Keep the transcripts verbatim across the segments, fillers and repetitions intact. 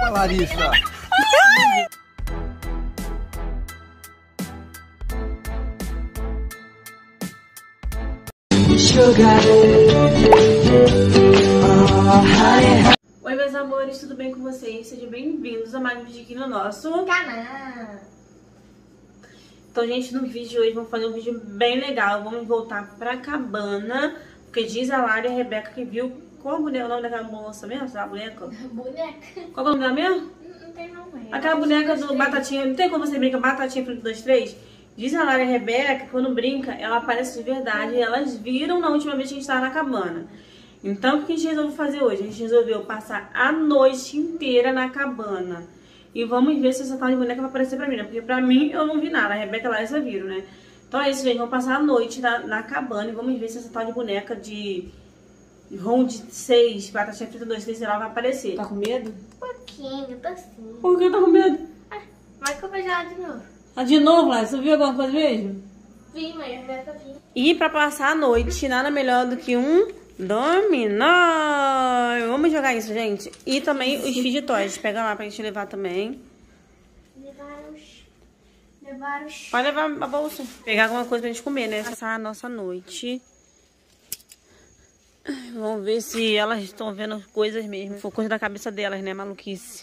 pra Larissa. Oi meus amores, tudo bem com vocês? Sejam bem-vindos a mais um vídeo aqui no nosso canal. Então, gente, no vídeo de hoje vamos fazer um vídeo bem legal. Vamos voltar pra cabana, porque diz a Lara e a Rebeca que viu... Qual a boneca, o nome daquela moça mesmo? Sabe a boneca? Boneca. Qual é o nome dela mesmo? Não, não tem nome. Aquela boneca do Batatinha, não tem como você brincar Batatinha Frito dois, três? Diz a Lara e a Rebeca que quando brinca, ela aparece de verdade. E elas viram na última vez que a gente estava na cabana. Então, o que a gente resolveu fazer hoje? A gente resolveu passar a noite inteira na cabana. E vamos ver se essa tal de boneca vai aparecer pra mim, né? Porque pra mim, eu não vi nada. A Rebeca e a Larissa viram, né? Então é isso, gente. Vamos passar a noite na, na cabana e vamos ver se essa tal de boneca de... Round seis, Batatinha Frita dois, três, sei lá, vai aparecer. Tá com medo? Um pouquinho, tô sim. Por que tá com medo? Ah, vai que eu vejo ela de novo. Ah, de novo, Larissa? Você viu alguma coisa mesmo? Vi, mãe, a Rebeca vi. E pra passar a noite, nada melhor do que um dominó. Vamos jogar isso, gente. E também os fidget pega lá pra gente levar também. Levar os... Levar os... Pode levar a bolsa. Pegar alguma coisa pra gente comer, né? Passar a nossa noite. Vamos ver se elas estão vendo coisas mesmo. Foi coisa da cabeça delas, né? Maluquice.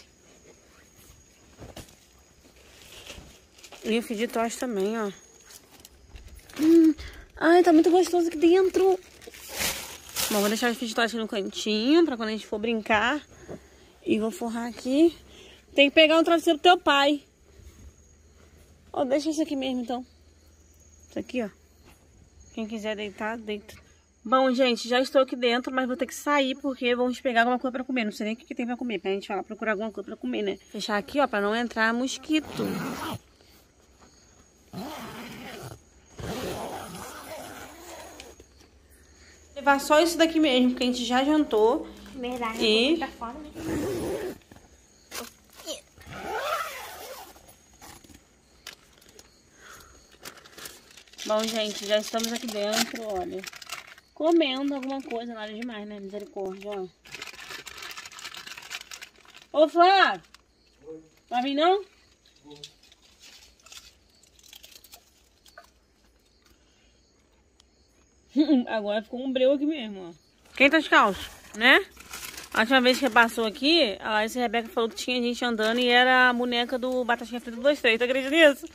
E o fidget também, ó. Hum. Ai, tá muito gostoso aqui dentro. Bom, vou deixar os fidget aqui no cantinho pra quando a gente for brincar. E vou forrar aqui. Tem que pegar um travesseiro do teu pai. Ó, deixa isso aqui mesmo, então. Isso aqui, ó. Quem quiser deitar, deita. Bom, gente, já estou aqui dentro, mas vou ter que sair porque vamos pegar alguma coisa pra comer. Não sei nem o que, que tem pra comer, pra gente falar, procurar alguma coisa pra comer, né? Fechar aqui, ó, pra não entrar mosquito. Levar só isso daqui mesmo, porque a gente já jantou. Verdade, e... tá fome. Bom, gente, já estamos aqui dentro, olha. Comendo alguma coisa, nada demais, né? Misericórdia, ó. Ô, Flávio! Vai vir, não? Agora ficou um breu aqui mesmo, ó. Quem tá descalço, né? A última vez que passou aqui, a Larissa e a Rebeca falou que tinha gente andando e era a boneca do Batatinha Frita dois, três. Tu acredita nisso?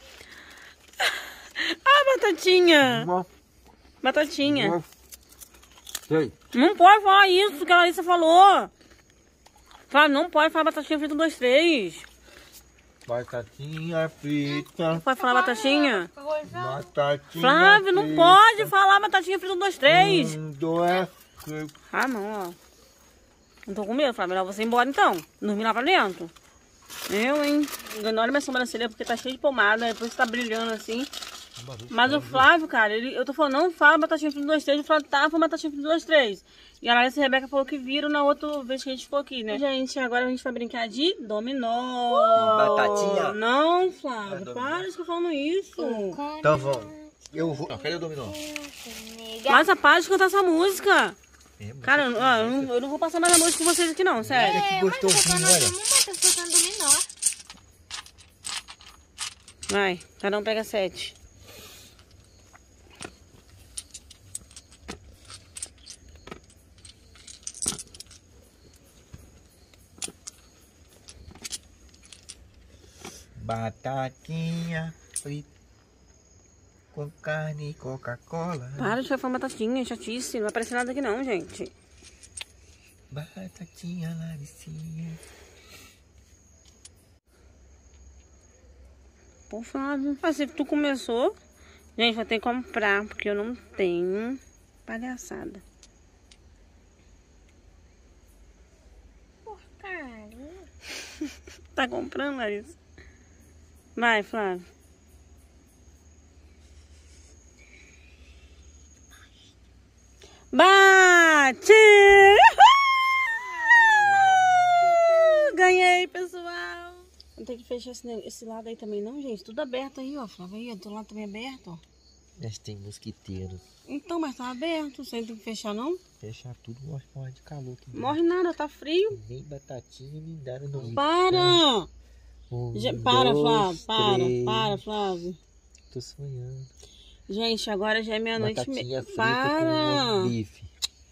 Ah, Batatinha! Uma... Batatinha. Uma... Sei. Não pode falar isso que a Larissa falou. Fala, não pode falar Batatinha Frita dois, três. Batatinha frita. Não pode falar Batatinha? Batatinha Flávio, não frita. pode falar Batatinha Frita dois, três. Um, dois, Ah, não, ó. Não tô com medo, Flávio. Melhor você ir embora então. Dormir lá pra dentro. Eu, hein? Olha minha sobrancelha porque tá cheia de pomada. Depois tá brilhando assim. Mas o Flávio, cara, ele, eu tô falando, não fala Batatinha Frita dois, três. O Flávio tá falando Batatinha Frita dois, três. E a Larissa e a Rebeca falou que viram na outra vez que a gente ficou aqui, né? Gente, agora a gente vai brincar de dominó. Uh, batatinha. Não, Flávio, É para de ficar falando isso. Então vamos. Eu vou. Cadê o dominó? Mas a para de cantar essa música. É, Cara, eu, ó, eu, não, eu não vou passar mais a noite com vocês aqui não, sério. Olha que gostosinho, olha. Vai, cada um pega sete. Batatinha frita com carne e Coca-Cola. Para de falar batatinha, chatice. Não vai aparecer nada aqui não, gente. Batatinha, Laricinha. Pô, Flávio. Ah, se tu começou... Gente, vou ter que comprar, porque eu não tenho palhaçada. Porcaria. Tá comprando, Larissa? Vai, Flávio. Bate! Ganhei, pessoal! Não tem que fechar esse, esse lado aí também não, gente. Tudo aberto aí, ó, Flávio. Aí, ó, do lado também aberto, ó. Mas tem mosquiteiro. Então, mas tá aberto, você não tem que fechar não? Fechar tudo, morre, morre de calor. Aqui Morre nada, tá frio. nem batatinha, nem nada. Não. Para! Um, Já- para, dois, Flávio, para, três. para, Flávio. Tô sonhando. Gente, agora já é meia-noite e Batatinha meia. frita Para! com bife.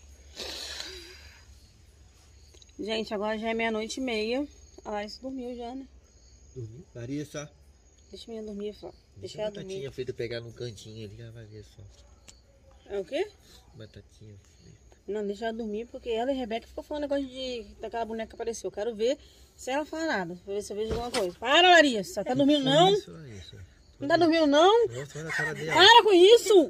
Gente, agora já é meia-noite e meia. A Larissa dormiu já, né? Dormiu? Larissa. Deixa a menina dormir, Flávio. Deixa Deixa ela a batatinha dormir. frita pegar num cantinho ali, ela vai ver só. É o quê? Batatinha frita. Não, deixa ela dormir, porque ela e a Rebeca ficou falando negócio de daquela boneca que apareceu. Eu quero ver se ela fala nada. Pra ver se eu vejo alguma coisa. Para, Larissa. Tá dormindo não? Isso, isso. Não tá dormindo não? Nossa, olha a cara dela. Para com isso!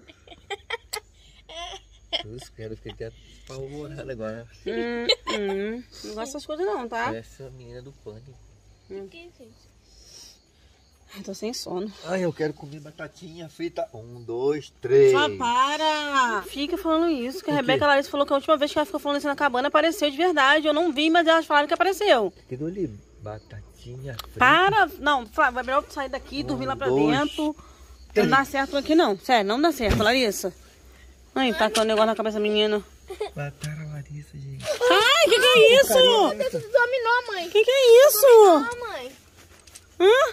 Eu espero, fiquei até apavorado agora. Hum, hum. Não gosto dessas coisas não, tá? Parece a menina do pânico. Eu tô sem sono. Ai, eu quero comer batatinha frita. Um, dois, três. Só para! Fica falando isso, que a O quê? Rebeca Larissa falou que a última vez que ela ficou falando isso na cabana apareceu de verdade. Eu não vi, mas elas falaram que apareceu. Cadê ali? Batatinha frita. Para! Não, Flávio, vai melhor sair daqui, dormir lá pra dois, dentro. três. Não dá certo aqui não. Sério, não dá certo, Larissa. Ai, tá com o negócio na cabeça da menina. Mataram a Larissa, gente. Ai, que que é isso? Dentro do dominó, mãe. Que que é isso? Ah, mãe. Hã?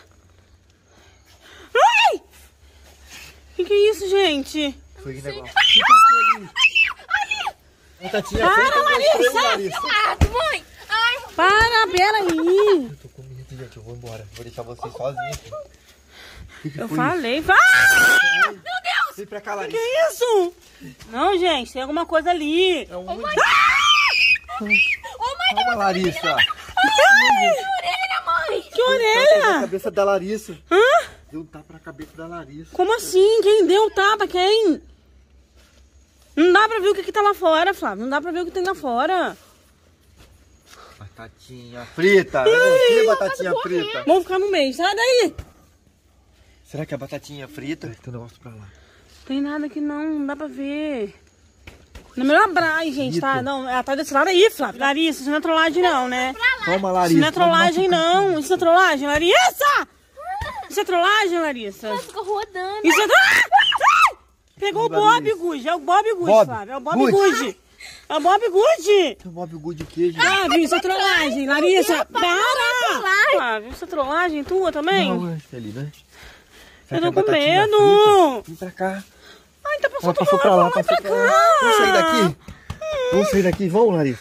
Ai! Que que é isso, gente? Foi que negócio. O que passou ali? Batatinha Para, frita. um, dois, três, Larissa! Larissa. Ah, mãe. Ai, Para, peraí. Eu tô com medo, gente. Eu vou embora. Vou deixar vocês sozinhos aqui. Que que Eu foi falei, vai! Ah! isso? Vem pra cá, Que Larissa. é isso? Não, gente, tem alguma coisa ali. É um monte. Ô, mãe, Calma, Larissa. orelha, mãe. Que Deu um tapa na orelha? cabeça da Larissa. Hã? Deu um tapa na cabeça da Larissa. Como assim? Quem deu o tapa? Quem? Não dá pra ver o que, que tá lá fora, Flávio. Não dá pra ver o que tem lá fora. Batatinha frita. Eu não batatinha frita. Vamos ficar no meio. Sai daí. Será que é batatinha frita? Tem um negócio pra lá. Tem nada aqui não. Não dá pra ver. Não é melhor abrar, gente, tá? Não, ela tá desse lado aí, Flávio. Larissa, isso não é trollagem não, né? Toma, Isso Larissa. não é trollagem não. Isso é trollagem, Larissa! Isso é trollagem, Larissa. Ficou rodando. Isso é... Ah! Pegou o Bob Good. É o Bob Good, Bob Flávio. É o Bob Good. Good. É o Bob Good. Tem um Bob Good o quê, gente? Ah, viu? Isso é trollagem, Larissa. Para! Flávio, isso é trollagem tua também? Não, é ali, né? Eu Será tô que é com batatinha medo. frita? Vem pra cá. Ai, tá passando Ela passou pra lá, passou pra lá. Vamos sair daqui? Hum. Vamos sair daqui, vamos, Larissa.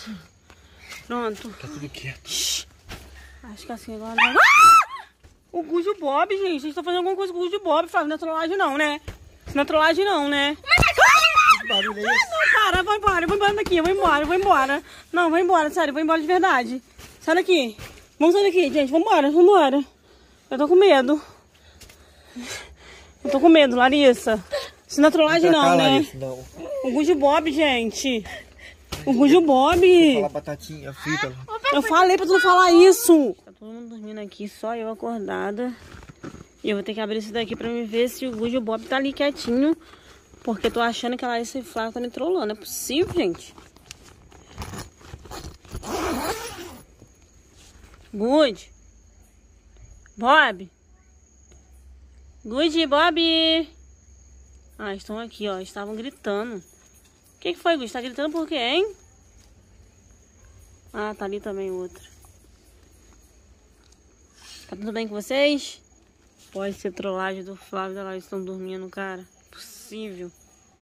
Pronto. Tá tudo quieto. Acho que assim agora... Ah! O Good e o Bob, gente. Vocês estão fazendo alguma coisa com o Good e o Bob. Flávio, não é trollagem não, né? Isso não é trollagem não, né? Que barulho é esse? Não, para, eu vou embora, eu vou embora daqui, eu vou embora, eu vou embora. Não, eu vou embora, sério, eu vou embora de verdade. Sai daqui. Vamos sair daqui, gente, vambora, vambora. Eu tô com medo. Eu tô com medo, Larissa. Isso não é trollagem Vem pra cá, não, né? Larissa, não. O Good Bob, gente. O Good Bob. Fala batatinha frita. Eu falei pra tu não falar isso. Tá todo mundo dormindo aqui, só eu acordada. E eu vou ter que abrir isso daqui pra me ver se o Good e o Bob tá ali quietinho. Porque eu tô achando que a Larissa e o Flávio tá me trollando. Não é possível, gente. Good. Bob. Good, Bob. Ah, estão aqui, ó. Estavam gritando. O que, que foi, Good? Tá gritando por quê, hein? Ah, tá ali também o outro. Tá tudo bem com vocês? Pode ser trollagem do Flávio e da Larissa estão dormindo, cara. Possível.